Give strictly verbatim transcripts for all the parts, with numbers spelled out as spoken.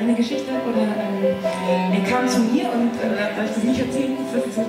eine Geschichte, oder ähm, er kam zu mir und äh, weil ich das nicht erzählen, das ist so.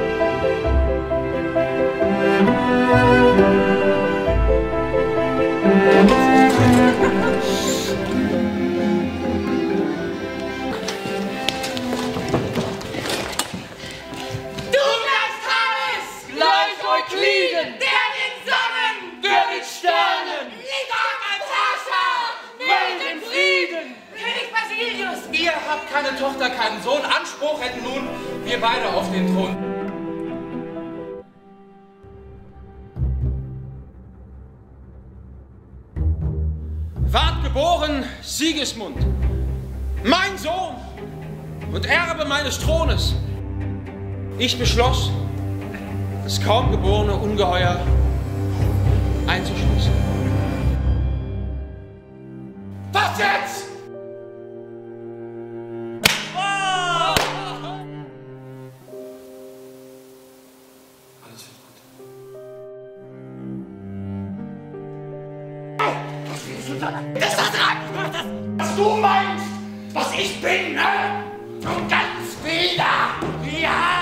Eukliden, der den Sonnen, der den Sternen, Ligon als Herrscher, Welt in Frieden. König Basilius, Ihr habt keine Tochter, keinen Sohn. Anspruch hätten nun wir beide auf den Thron. Ward geboren Sigismund, mein Sohn und Erbe meines Thrones. Ich beschloss, das kaum geborene Ungeheuer einzuschließen. Was jetzt? Oh! Alles wird gut. Was willst du da? Das ist das Rad, was du meinst, was ich bin, ne? Und ganz wieder. Ja!